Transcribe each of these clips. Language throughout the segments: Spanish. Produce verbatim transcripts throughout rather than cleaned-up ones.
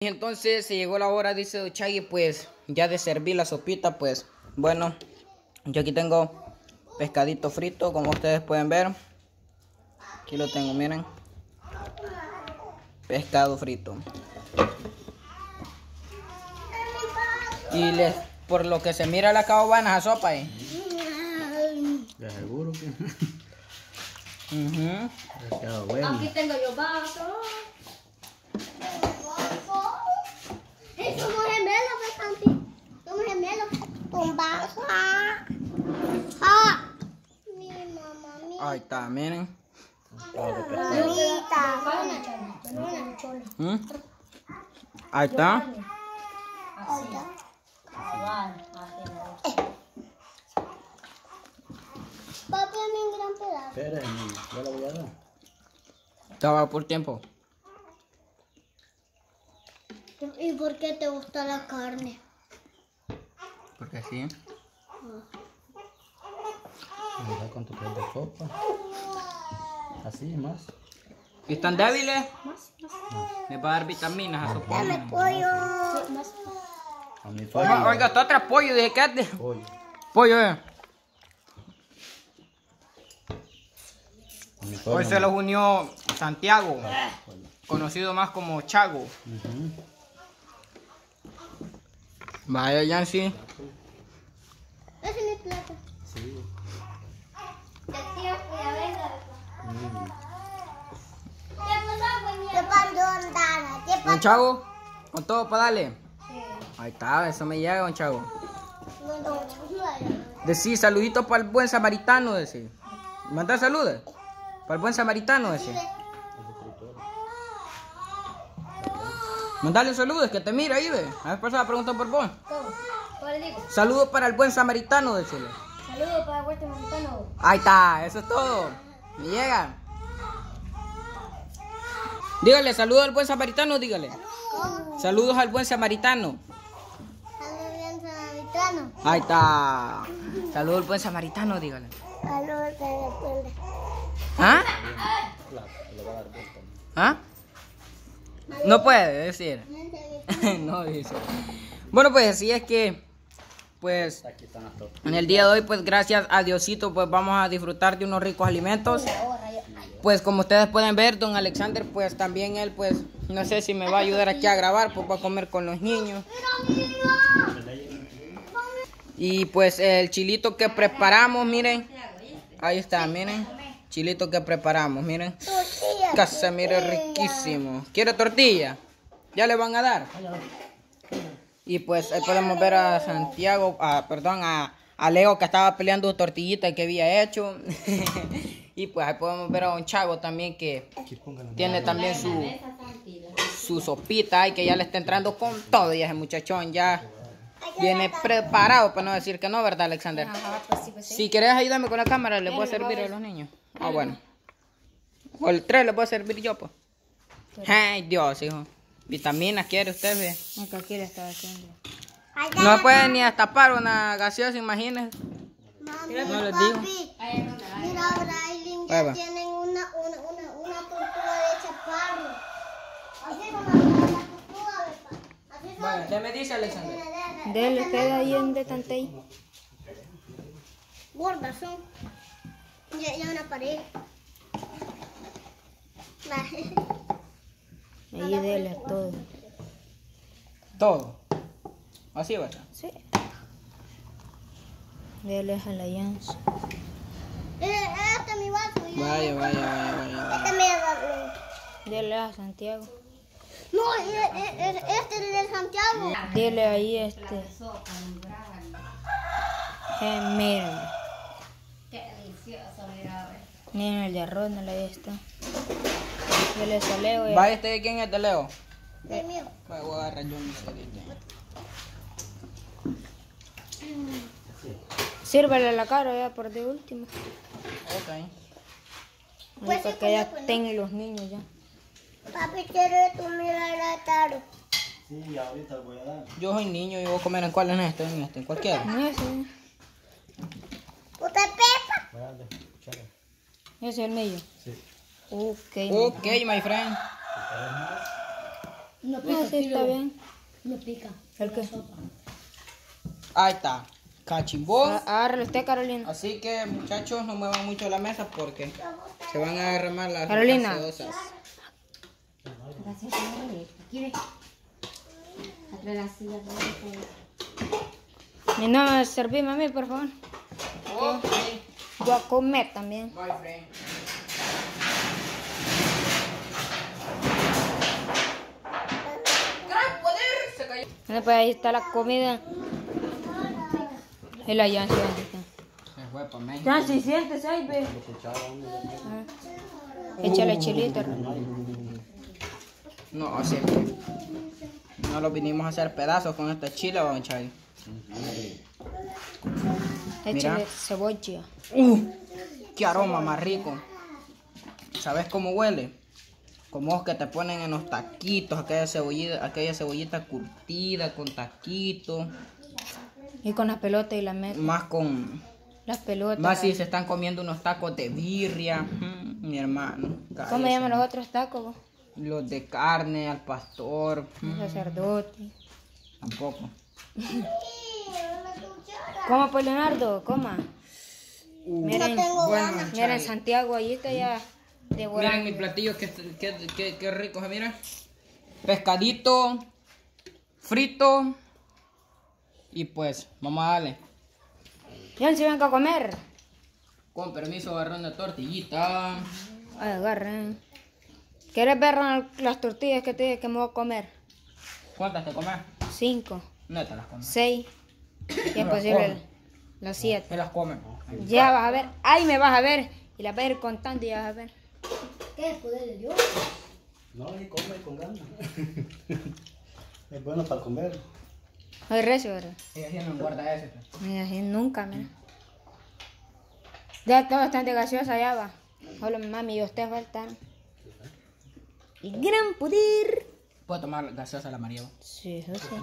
Y entonces se llegó la hora, dice Don Chagui, pues ya de servir la sopita. Pues bueno, yo aquí tengo pescadito frito, como ustedes pueden ver. Aquí lo tengo, miren. Pescado frito. Y les, por lo que se mira, la acabo buena esa sopa, ¿eh? De seguro que. Uh-huh. Quedado bueno. Aquí tengo yo vaso. Somos gemelos, pues, Santi. Somos gemelos. Con vaso. Ah. Mi mamá, mi Ahí está, miren. mamita. ¿Mm? Ahí está. Así. Igual. Así. Papi, a mí un gran pedazo. Esperen, ya la voy a dar. Estaba por tiempo. ¿Y por qué te gusta la carne? Porque sí. Vamos a dar con tu plato de sopa. Así, más. ¿Y están débiles? Les va a dar vitaminas a su Dame pollo. pollo. A mi Oiga, familia. oiga, está otro pollo, dije que es de Pollo. pollo, eh. A mi Hoy familia. se los unió Santiago, conocido más como Chago. Ujú. Vaya, Yancy. Ese es mi plato. Sí. Mm. ¿Qué pasó, Andana? ¿Qué Don pasó? Chago, con todo para darle. Ahí está, eso me llega, Don Chago. Decí, saluditos para el buen samaritano, decí. Mandar saludos. Para el buen samaritano, decí. Mandale saludos, que te mira ahí, ve. A ver, pasada pregunta por vos. ¿Cómo? ¿Cómo le digo? Saludos para el buen samaritano, decirle. Saludos para Huerta Montano. Ahí está, eso es todo. Me llega. Dígale, saludos al buen samaritano, dígale. Saludos al buen samaritano. Saludos bien samaritano. Ahí está. Saludos al buen samaritano, dígale. Saludos de la escuela. ¿Ah? ¿Ah? No puede decir. No dice. Bueno, pues así es que, pues, Aquí están las tortas. en el día de hoy, pues gracias a Diosito, pues vamos a disfrutar de unos ricos alimentos. Pues como ustedes pueden ver, don Alexander, pues también él, pues, no sé si me va a ayudar aquí a grabar, pues va a comer con los niños. Y pues el chilito que preparamos, miren. Ahí está, miren. Chilito que preparamos, miren. Tortilla. Casa, mire, riquísimo. ¿Quiere tortilla? Ya le van a dar. Y pues ahí podemos ver a Santiago, a, perdón, a, a Leo que estaba peleando tortillita que había hecho. Y pues ahí podemos ver a Don Chago también que tiene también su, su sopita y que ya le está entrando con todo. Y ese muchachón ya viene preparado, para no decir que no, ¿verdad, Alexander? Ajá, pues sí, pues sí. Si querés ayudarme con la cámara, le voy a servir a los niños. Ah, bueno. O el tres le voy a servir yo, pues. Ay, Dios, hijo. Vitaminas quiere usted, ve. Acá quiere estar haciendo. No puede ni destapar una gaseosa, imagínese. Mami, No les digo. papi. Mira, Braille Ahí ya va. tienen una, una, una, una tortuga de chaparro. Así como la tortuga de pa- Así son. Vaya, ¿qué me dice, Alexander? Dele, queda ahí en de tantei. Gordas son. Ya, ya una pared. Ahí dele a todo. Todo. Así va. Sí. Dele a la Yancy. Este es mi vaso. ya. Vaya, vaya, vaya, vaya. Este es mi vaso. Dele a Santiago. No, e- e- e- este es el de Santiago. Dele ahí este. Eh, miren. Qué delicioso, mira, a ver. Miren el de arroz, no le está. Dele a Leo. y- ¿Va este de quién es de Leo? Es mío. Vaya, voy a agarrar yo mi cerita. Sírvele la cara ya por de último. Ok. Ahí Pues sí, para que pues ya ya, pues, tengan los niños ya. Papi, ¿quieres tú mirar a Taro? Sí, ahorita lo voy a dar. Yo soy niño y voy a comer en cuál, en este, en este, en cualquiera. No ese, ¿Usted pepa? Voy a darle. Chale. ese es el medio. Sí. Ok. Ok, my friend. No Ah, pica, sí, está bien. no pica. ¿El qué? Ahí está. Cachimbó. Ah, agárralo usted, Carolina. Así que muchachos, no muevan mucho la mesa porque se van a derramar las Carolina. gaseosas. Gracias, señor. ¿Quiere? Atrás la silla. Y no me serví, mami, por favor. Ok. Voy a comer también. My friend. Gran poder se cayó. Bueno, pues ahí está la comida. Y la Yancy, bendita. Se fue para México. Yancy, siéntese ahí, ve. Échale chilito. No, así no lo vinimos a hacer pedazos con esta chila, don Chay. Échale cebolla. Uh, qué aroma más rico. ¿Sabes cómo huele? Como es que te ponen en los taquitos, aquella cebollita, aquella cebollita curtida con taquitos. Y con las pelotas y la meta. Más con... Las pelotas. Más si se están comiendo unos tacos de birria. Mm, mi hermano. ¿Cómo cállese. llaman los otros tacos? Vos? Los de carne, al pastor. El Mm, sacerdote. tampoco. ¿Cómo, pues, Leonardo? Coma. Miren, tengo Bueno, ganas. miren, Chay. Santiago, ahí está ya Miren devorando. mi platillo, que, que, que, que rico se mira. Pescadito frito. Y pues, vamos a darle. Yancy, venga a comer. Con permiso, agarrar una tortillita. Ay, agarren. ¿Quieres ver las tortillas que te dije que me voy a comer? ¿Cuántas te comes? Cinco, No te las comes. seis, y es posible las siete. Te las comes. Ya vas a ver, ahí me vas a ver. Y las vas a ir contando y ya vas a ver. ¿Qué es poder de Dios? No, y come con ganas. Es bueno para comer. Ay, recio, ¿verdad? Ella sí no guarda ese. Mira, así nunca, mira. Ya está bastante gaseosa, ya va. Solo mami y usted faltan. Y gran poder. ¿Puedo tomar gaseosa la María? Sí, eso sí.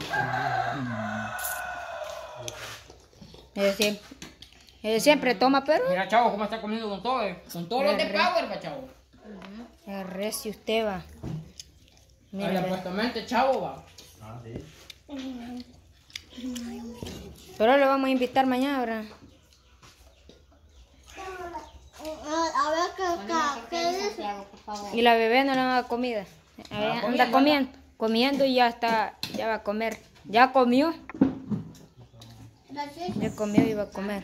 Ella siempre, ella siempre toma, pero Mira, chavo, cómo está comiendo con todo. eh. Con todos los de Power, va, chavo. es recio usted va. Mira, Mira, supuestamente, chavo, va. Ah, sí. pero lo vamos a invitar mañana, ¿verdad? A ver qué, qué, qué dice. Santiago, por favor. Y la bebé no le da comida. Ella Ah, anda comiendo, comiendo, comiendo y ya está, ya va a comer. Ya comió, Gracias. ya comió y va a comer.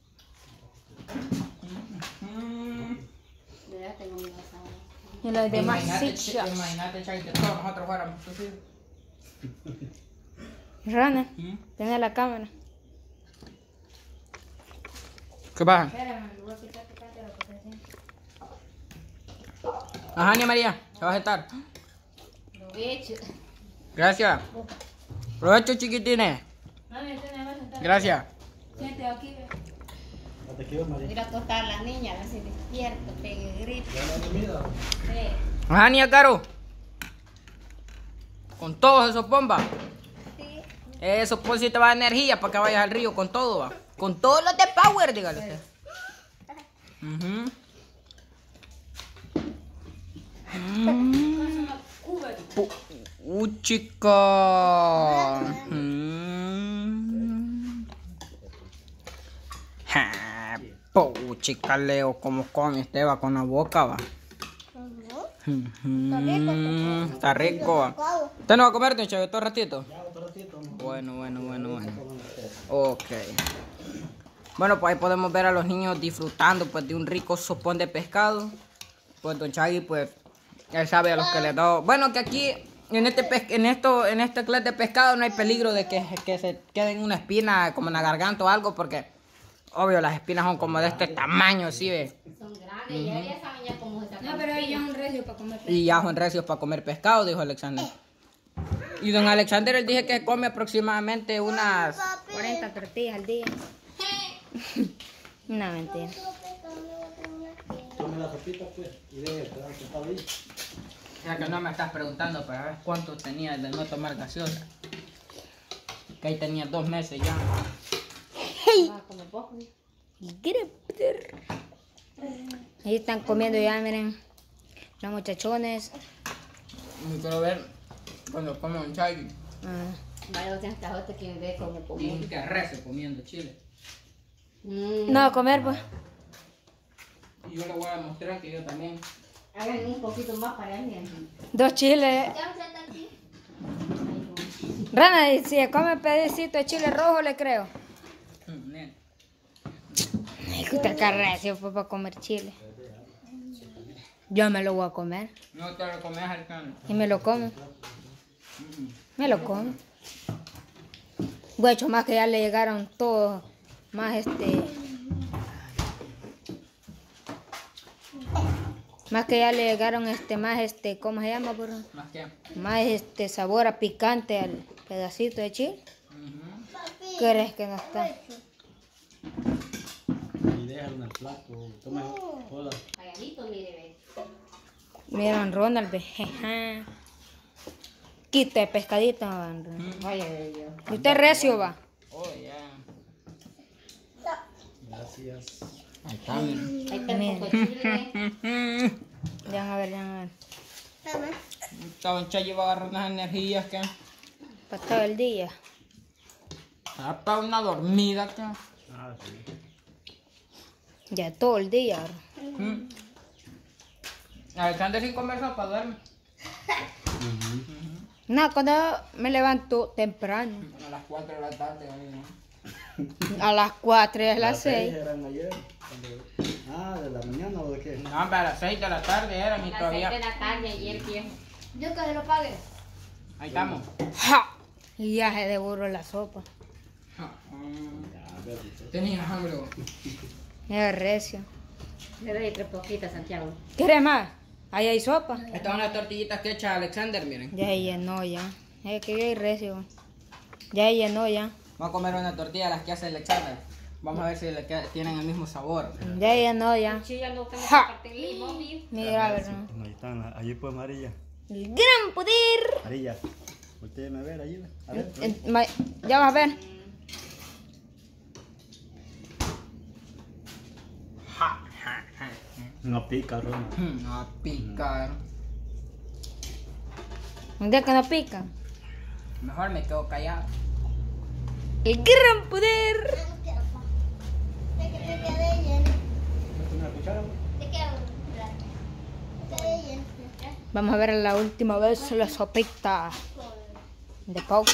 Yo ya tengo mi pasado. Y los demás Imagínate, sí, ch- imagínate, Chay, que todos nosotros fuéramos así. Rana, ¿Mm? tiene la cámara. ¿Qué pasa? Espérame, le voy a quitar tu cámara porque sí. Ajá, Ni María, se va a sentar. Provecho. Gracias. Provecho, chiquitines. Mami, usted me va a sentar. Gracias. Siente aquí, ve. Hasta aquí, María. Ir a acostar a la niña, a ver si despierto, pegue grito. ¿Ya no hay comida? Sí. Ajá, Nia Caro. Con todos esos bombas. Sí. Eso pues si te va a dar energía para que vayas al río con todo, va. Con todos los de Power, dígale usted. Ujú. Mm. Pu- Uh, chica. Mm. Ja, pu- chica, Leo, como come este va con la boca, va. Ujú. Está rico, va. ¿Usted no va a comer, don Chavo, todo ratito? Ya, otro ratito. Bueno, bueno, bueno, bueno. Ok. Bueno, pues ahí podemos ver a los niños disfrutando pues de un rico sopón de pescado. Pues don Chagui, pues, él sabe a los que le da. Bueno, que aquí, en este pes- en esto, en este clase de pescado no hay peligro de que, que se quede en una espina como en la garganta o algo, porque obvio las espinas son como de este tamaño, ¿sí ve? Son grandes, y ya, ya saben ya cómo se sacan. No, pero ellos son recios para comer. Y ya son recios para comer pescado, dijo Alexander. Y don Alexander, él dije que come aproximadamente unas... cuarenta tortillas al día. No, mentira. Tome la sopita, pues. Y deje que está ahí. Ya que no me estás preguntando para ver cuánto tenía de no tomar gaseosa. Que ahí tenía dos meses ya. Va a comer poco. Ahí están comiendo ya, miren. Los muchachones. Y quiero ver Cuando come un chai. Ah. Vaya, o sea, hasta otro que ve como Y como. un que rece comiendo chile. Mm. No, a comer pues. Y yo le voy a mostrar que yo también. Hagan un poquito más para mí. Dos chiles. Ya usted está aquí. Rana, y si come pedacito de chile rojo, le creo. Mm, nena. Ay, puta carrecio fue para comer chile. Yo me lo voy a comer. No te lo comes al can. Y me lo como. Me lo como. Guacho, más que ya le llegaron todos. Más este. Más que ya le llegaron este, más este, ¿cómo se llama, burro? Más que. Más este sabor a picante al pedacito de chile. Ujú. ¿Crees que no está? Y déjalo en el plato. Toma, hola. Pagadito, mire, ve. Miren, Ronald, ve. jeja. Quita de pescadito, van. Vaya, yo. ¿Y usted recio va? Oh, ya. Gracias. Ahí está, mira. Ahí está un poco de chile. Ya van a ver, ya van a ver. Toma. Estaba en chai iba a agarrar unas energías que. Para todo el día. Ah, para una dormida que. Ah, sí. Ya todo el día. Mm. Alexander sin comer sopa duerme. No, cuando me levanto temprano. A las cuatro de la tarde. ahí, A las cuatro y a las seis. eran ayer. Cuando- Ah, ¿de la mañana o de qué? ¿no? No, para las seis de la tarde era mi Las seis todavía. de la tarde ayer, viejo. Yo que se lo pague. Ahí estamos. ¡Ja! Y ya se devoró la sopa. Ya, a ver, dice. Tenías hambre. vos. Es recio. Le doy tres poquitas, Santiago. ¿Quieres más? Ahí hay sopa. Estas son las tortillitas que echa Alexander, miren. Ya se llenó ya. Es que yo hay recio. Ya se llenó ya. Vamos a comer una tortilla de las que hace Alexander. Vamos a ver si le queda- tienen el mismo sabor. Ya se llenó ya. Chilla no tengo que Ja. partir limón, vi. Mira, ¿verdad? Ahí están, allí pues María. El gran poder. María, voltéeme a ver allí. A ver. En- ma- Ya vas a ver. No pica, Roma. Hmm, a picar. Un día que no pica. Mejor me quedo callado. El gran poder. No quiero, pa. De que te quede lleno. ¿Una cuchara? Te quiero. Te quede lleno. Vamos a ver la última vez la sopita de Pauxi.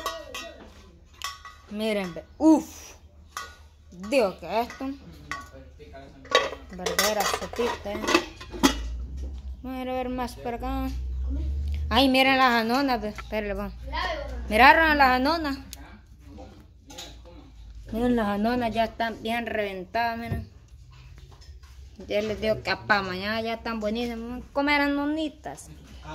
Miren, ve. Uf. Digo que esto. Verdadera sopita. eh. Vamos a ir a ver más por acá. Ay, miren las anonas. ve. Espérenle, vamos. Miraron las anonas. Miren, las anonas ya están bien reventadas, miren. Ya les digo que para mañana ya están buenísimas. Vamos a comer anonitas.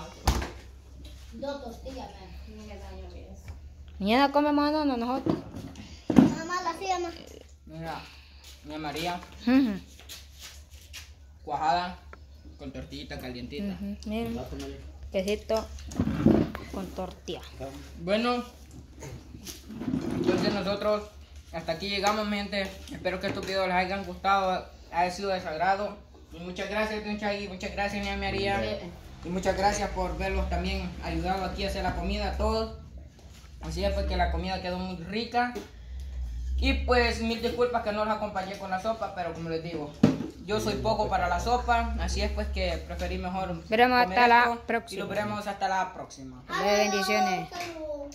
Dos tortillas, man. Mañana comemos anonas nosotros. Mamá, la silla, mamá. Mira, mi María, Ujú, cuajada con tortillita calientita. ujú. Miren, Plato, María. quesito con tortilla. Bueno, entonces nosotros hasta aquí llegamos, mi gente. Espero que estos videos les hayan gustado, haya sido de su agrado. Y muchas gracias, Don Chagui, muchas gracias, mi María. Y muchas gracias por verlos también, ayudado aquí a hacer la comida a todos. Así es, pues que la comida quedó muy rica. Y pues mil disculpas que no los acompañé con la sopa, pero como les digo, yo soy poco para la sopa, así es pues que preferí mejor Veremos comer hasta la esto, próxima. Y lo veremos hasta la próxima. Bendiciones. Salud.